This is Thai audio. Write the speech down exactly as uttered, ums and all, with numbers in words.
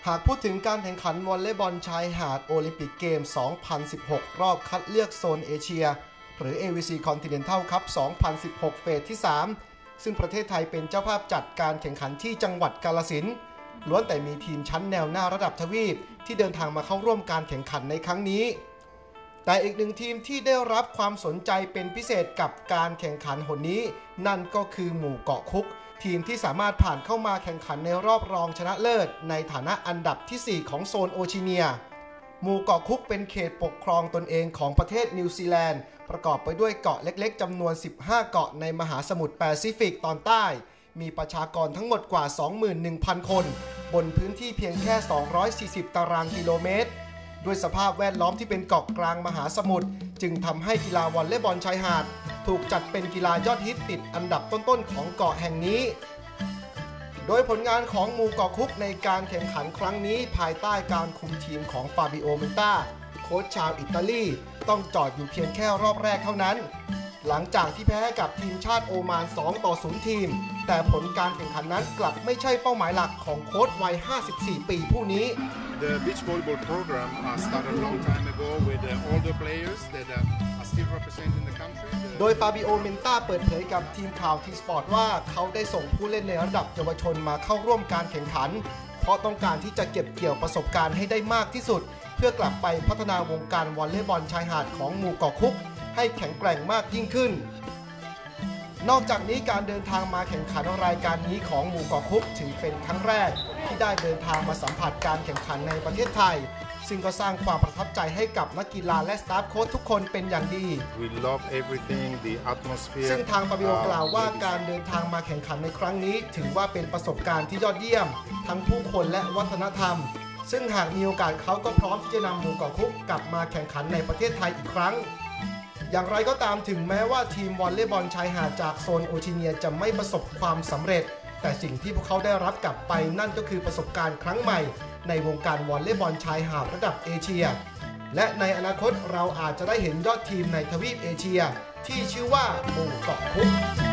หากพูดถึงการแข่งขันวอลเลย์บอลชายหาดโอลิมปิกเกม สองพันสิบหก รอบคัดเลือกโซนเอเชียหรือ เอ วี ซี Continental Cup สองพันสิบหก เฟสที่ สาม ซึ่งประเทศไทยเป็นเจ้าภาพจัดการแข่งขันที่จังหวัดกาฬสินธุ์ล้วนแต่มีทีมชั้นแนวหน้าระดับทวีปที่เดินทางมาเข้าร่วมการแข่งขันในครั้งนี้แต่อีกหนึ่งทีมที่ได้รับความสนใจเป็นพิเศษกับการแข่งขันหนนี้นั่นก็คือหมู่เกาะคุกทีมที่สามารถผ่านเข้ามาแข่งขันในรอบรองชนะเลิศในฐานะอันดับที่ สี่ ของโซนโอเชียเนียหมู่เกาะคุกเป็นเขตปกครองตนเองของประเทศนิวซีแลนด์ประกอบไปด้วยเกาะเล็กๆจำนวนสิบห้าเกาะในมหาสมุทรแปซิฟิกตอนใต้มีประชากรทั้งหมดกว่า สองหมื่นหนึ่งพัน คนบนพื้นที่เพียงแค่สองร้อยสี่สิบตารางกิโลเมตรด้วยสภาพแวดล้อมที่เป็นเกาะกลางมหาสมุทรจึงทำให้กีฬาวอลเลย์บอลชายหาดถูกจัดเป็นกีฬายอดฮิตติดอันดับต้นๆของเกาะแห่งนี้โดยผลงานของหมู่เกาะคุกในการแข่งขันครั้งนี้ภายใต้การคุมทีมของฟาบิโอเมนตาโค้ชชาวอิตาลีต้องจอดอยู่เพียงแค่รอบแรกเท่านั้นหลังจากที่แพ้กับทีมชาติโอมาน สองต่อศูนย์ ทีมแต่ผลการแข่งขันนั้นกลับไม่ใช่เป้าหมายหลักของโค้ชวัยห้าสิบสี่ปีผู้นี้ The beach volleyball program uh, started a long time ago with uh, older players that uh, are still representing the country. โดยฟาบิโอเมนตาเปิดเผยกับทีมข่าวทีสปอร์ตว่าเขาได้ส่งผู้เล่นในระดับเยาวชนมาเข้าร่วมการแข่งขันเพราะต้องการที่จะเก็บเกี่ยวประสบการณ์ให้ได้มากที่สุดเพื่อกลับไปพัฒนาวงการวอลเลย์บอลชายหาดของหมู่เกาะคุกให้แข็งแกร่งมากยิ่งขึ้นนอกจากนี้การเดินทางมาแข่งขันรายการนี้ของหมู่เกาะคุกถือเป็นครั้งแรกที่ได้เดินทางมาสัมผัสการแข่งขันในประเทศไทยซึ่งก็สร้างความประทับใจให้กับนักกีฬาและสตาฟโค้ชทุกคนเป็นอย่างดี We love everything, the atmosphere. ซึ่งทางฟาบิโอกล่าวว่าการเดินทางมาแข่งขันในครั้งนี้ถือว่าเป็นประสบการณ์ที่ยอดเยี่ยมทั้งผู้คนและวัฒนธรรมซึ่งหากมีโอกาสเขาก็พร้อมที่จะนำหมู่เกาะคุกกลับมาแข่งขันในประเทศไทยอีกครั้งอย่างไรก็ตามถึงแม้ว่าทีมวอลเลย์บอลชายหาดจากโซนโอเชียเนียจะไม่ประสบความสำเร็จแต่สิ่งที่พวกเขาได้รับกลับไปนั่นก็คือประสบการณ์ครั้งใหม่ในวงการวอลเลย์บอลชายหาดระดับเอเชียและในอนาคตเราอาจจะได้เห็นยอดทีมในทวีปเอเชียที่ชื่อว่าหมู่เกาะคุก